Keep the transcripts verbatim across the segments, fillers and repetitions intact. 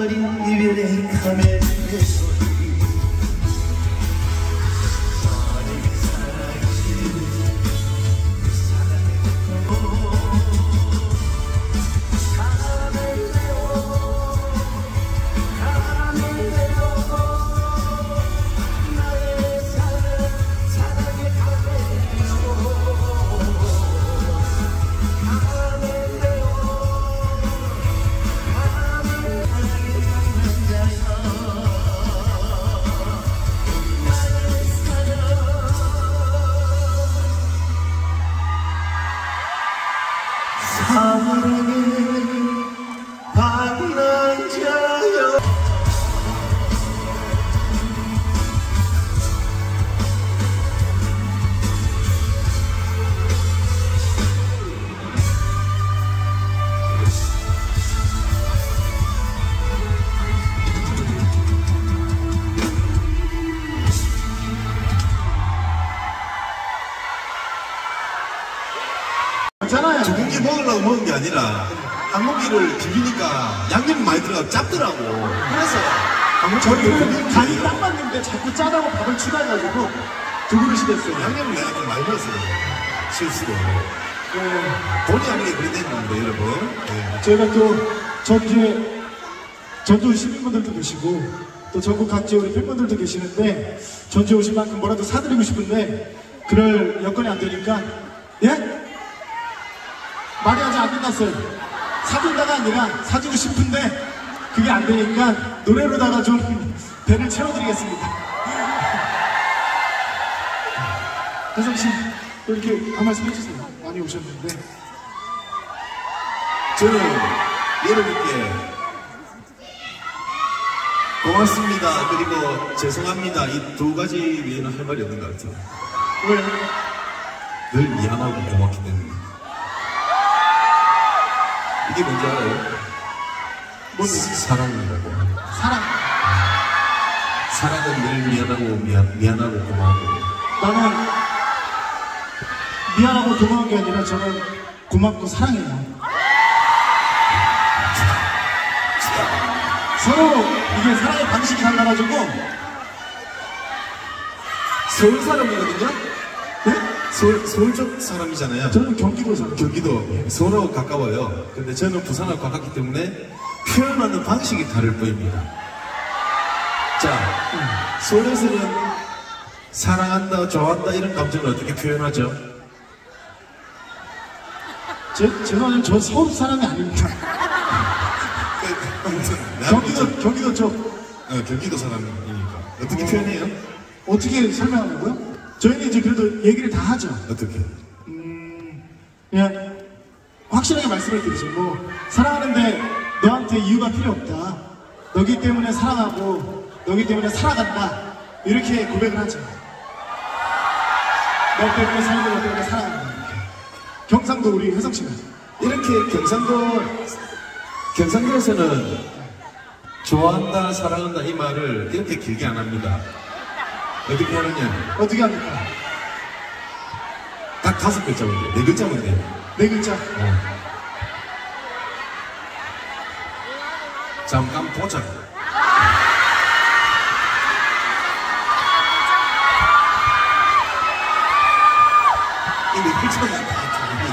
어린 이별의 카멜의 소리 사랑의 반란자여 두 공기 먹으려고 먹은 게 아니라 한 공기를 비비니까 양념이 많이 들어가서 짭더라고. 그래서 저희는 간이 딱 맞는데 자꾸 짜다고 밥을 추가해가지고 두 그릇이 됐어요. 양념을 내가 좀 많이 넣었어요. 실수로. 네. 본의 아니게 그리 된 겁니다, 여러분. 네. 저희가 또 전주에 전주 시민분들도 계시고 또 전국 각지 우리 팬분들도 계시는데 전주에 오신 만큼 뭐라도 사드리고 싶은데 그럴 여건이 안 되니까 예? 말이 아직 안 끝났어요. 사준다가 아니라 사주고 싶은데 그게 안 되니까 노래로다가 좀 배를 채워드리겠습니다. 혜성씨 또 이렇게 한 말씀 해주세요. 많이 오셨는데 저는 여러분께 고맙습니다. 그리고 죄송합니다. 이 두 가지 외에는 할 말이 없는 것 같아요. 왜? 늘 미안하고 고맙기 때문에. 이게 뭔지 알아요? 뭔 사랑이라고. 사랑. 사랑은 늘 미안하고 미안, 미안하고 고마워. 나는 미안하고 고마운 게 아니라 저는 고맙고 사랑해요. 서로 이게 사랑의 방식이 달라가지고 서울 사람이거든요? 네? 서울, 서울 쪽 사람이잖아요. 저는 경기도 사람. 경기도 서울하고 가까워요. 근데 저는 부산하고 가깝기 때문에 표현하는 방식이 다를 뿐입니다. 자, 서울에서는 사랑한다, 좋아한다 이런 감정을 어떻게 표현하죠? 제, 죄송하지만 저 서울 사람이 아닙니다. 경기도, 경기도 쪽. 어, 경기도 사람이니까. 어떻게 어, 표현해요? 어떻게 설명하냐고요? 저희는 이제 그래도 얘기를 다 하죠. 어떻게? 음, 그냥 확실하게 말씀을 드리죠. 뭐 사랑하는데 너한테 이유가 필요 없다. 너기 때문에 사랑하고 너기 때문에 살아간다. 이렇게 고백을 하죠. 너 때문에 살고 너 때문에 사랑한다. 이렇게. 경상도 우리 혜성씨가 이렇게 경상도 경상도에서는 좋아한다, 사랑한다 이 말을 이렇게 길게 안 합니다. 어떻게 하느냐? 어떻게 합니까? 딱 다섯 글자면 돼. 네 글자면 돼. 네 글자. 어. 잠깐 보자. 이 네 글자는 다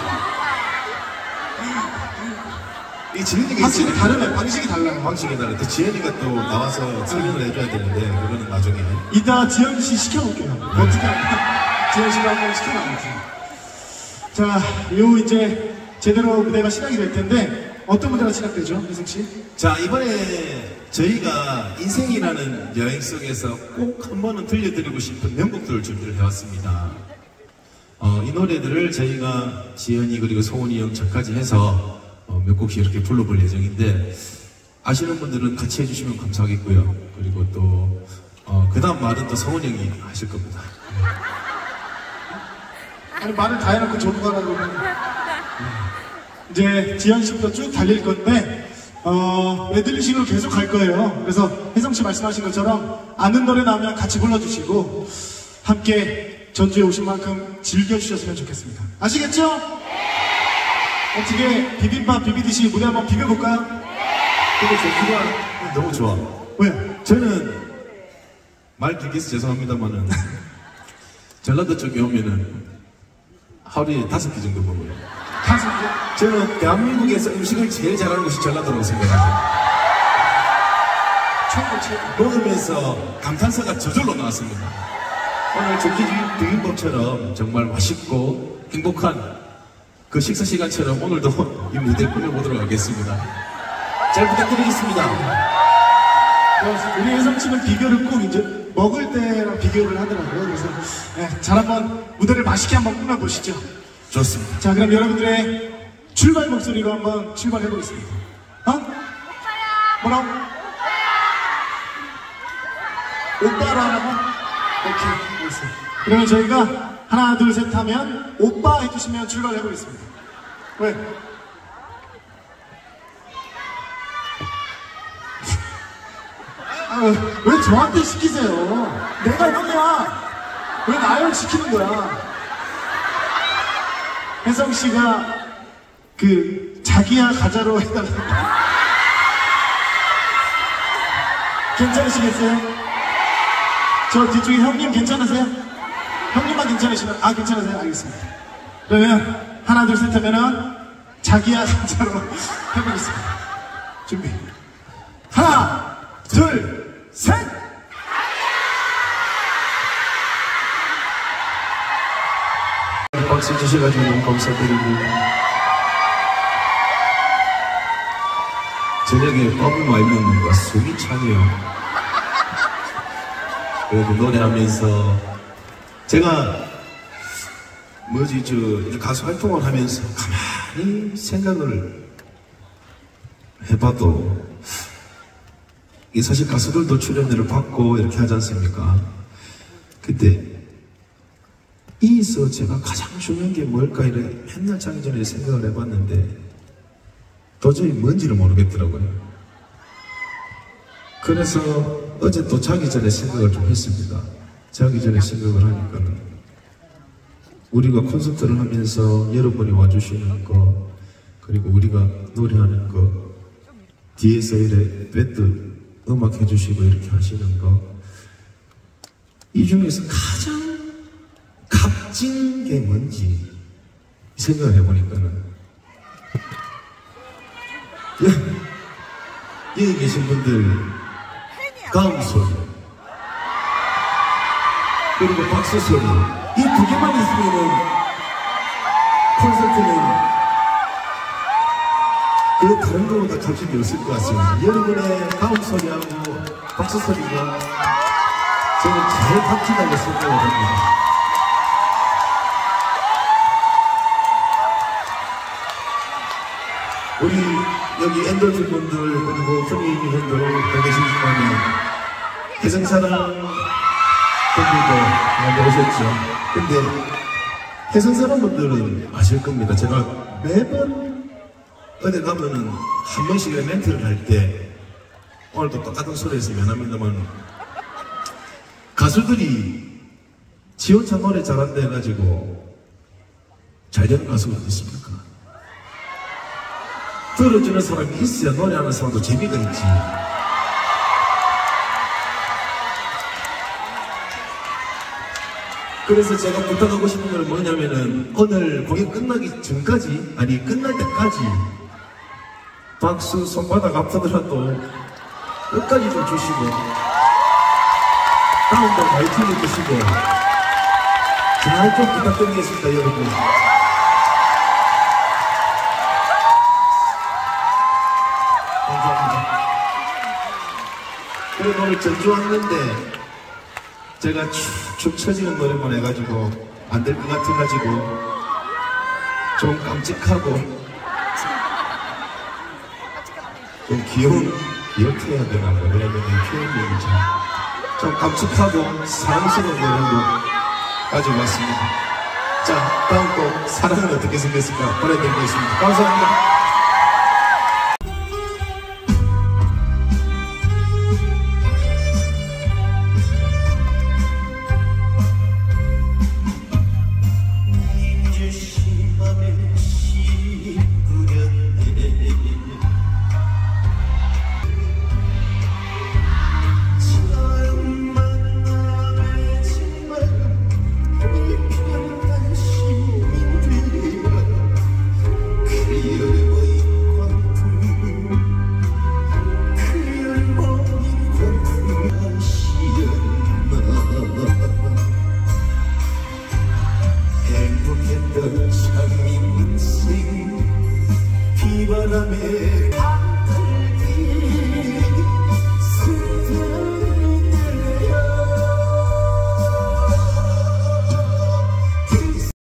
이 지은이가 확실히 다르네. 방식이 달라요. 방식이 달라. 또 지은이가 또 나와서 설명을 해줘야 되는데 그거는 나중에. 이따 지현씨 시켜볼게요. 어떻게 할까? 지현씨가 한번 시켜놔볼게요. 자, 요 이제 제대로 무대가 시작이 될 텐데 어떤 무대가 시작되죠, 혜성씨? 자, 이번에 저희가 인생이라는 여행 속에서 꼭 한 번은 들려드리고 싶은 명곡들을 준비를 해왔습니다. 어, 이 노래들을 저희가 지현이 그리고 소은이 형 저까지 해서 어, 몇 곡씩 이렇게 불러볼 예정인데 아시는 분들은 같이 해주시면 감사하겠고요. 그리고 또 어, 그 다음 말은 또 성훈 형이 하실 겁니다. 아니 말을 다 해놓고 저도 가라 그러면 이제 지현씨부터 쭉 달릴 건데 어, 메들리식으로 계속 갈 거예요. 그래서 혜성씨 말씀하신 것처럼 아는 노래 나오면 같이 불러주시고 함께 전주에 오신 만큼 즐겨주셨으면 좋겠습니다. 아시겠죠? 어떻게 비빔밥 비비듯이 무대 한번 비벼볼까요? 근데 전주가 너무 좋아. 왜? 저는 말 길게 해서 죄송합니다만은 전라도 쪽에 오면은 하루에 다섯 끼 정도 먹어요. 다섯 개? 저는 대한민국에서 음식을 제일 잘하는 곳이 전라도라고 생각해요. 최고, 최고. 먹으면서 감탄사가 저절로 나왔습니다. 오늘 조기 등인법처럼 정말 맛있고 행복한 그 식사 시간처럼 오늘도 이 무대를 꾸며보도록 하겠습니다. 잘 부탁드리겠습니다. 우리 혜성씨는 비교를 꼭 이제 먹을 때랑 비교를 하더라고요. 그래서 네, 잘 한번 무대를 맛있게 한번 꾸며보시죠. 좋습니다. 자, 그럼 여러분들의 출발 목소리로 한번 출발해보겠습니다. 어? 뭐라고? 오빠로 하라고? 오케이, 알겠습니다. 그러면 저희가 하나, 둘, 셋 하면 오빠 해주시면 출발해보겠습니다. 왜? 아, 왜 저한테 시키세요? 내가 형이야. 왜 나를 시키는 거야? 혜성씨가 그 자기야 가자로 해달라고. 괜찮으시겠어요? 저 뒤쪽에 형님 괜찮으세요? 형님만 괜찮으시면, 아, 괜찮으세요? 알겠습니다. 그러면 하나, 둘, 셋 하면은 자기야 가자로 해보겠습니다. 준비. 하나, 둘, 셋! 박수 주셔가지고 너무 감사드리고 저녁에 밥을 많이 먹는가 속이 차네요. 그래도 노래하면서 제가 뭐지 저 가수 활동을 하면서 가만히 생각을 해봐도 이 사실 가수들도 출연료를 받고 이렇게 하지 않습니까? 그때 이서 제가 가장 중요한 게 뭘까 이래 맨날 자기 전에 생각을 해봤는데 도저히 뭔지를 모르겠더라고요. 그래서 어제 또 자기 전에 생각을 좀 했습니다. 자기 전에 생각을 하니까는 우리가 콘서트를 하면서 여러분이 와주시는 거 그리고 우리가 노래하는 거 뒤에서 이래 밴드 음악 해주시고 이렇게 하시는 거 이 중에서 가장 값진 게 뭔지 생각을 해보니까는 여기 계신 분들 가음 소리 그리고 박수 소리 이 두 개만 있으면은 콘서트는 그 다른 거보다 값진 게 없을 것 같습니다. 여러분의 가음 소리하고 박수 소리가 저는 제일 값지다고 생각을 합니다. 우리 여기 엔돌핀 분들 그리고 선생님 분들 다 계시지만 해성사랑 분들도 많이 오셨죠. 근데 해성사랑 분들은 아실 겁니다. 제가 매번 어디 가면은 한 번씩 멘트를 할 때 오늘도 똑같은 소리에서 미안합니다만 가수들이 지 혼자 노래 잘한다 해가지고 잘되는 가수가 어디 있습니까? 들어주는 사람이 있어야 노래하는 사람도 재미가 있지. 그래서 제가 부탁하고 싶은 건 뭐냐면은 오늘 공연 끝나기 전까지 아니 끝날 때까지 박수 손바닥 아프더라도 끝까지 좀 주시고 다음도 많이 틀어주시고 잘 좀 부탁드리겠습니다 여러분. 그리고 오늘 전주 왔는데 제가 축축 처지는 노래만 해가지고 안 될 것 같아가지고 좀 깜찍하고 좀 귀여운 이렇게 해야 되나 봐. 왜냐면 표현력이 참 좀 깜찍하고 사랑스러운 노래로 가지고 왔습니다. 자, 다음 곡 사랑은 어떻게 생겼을까 보내드리겠습니다. 감사합니다. 바람에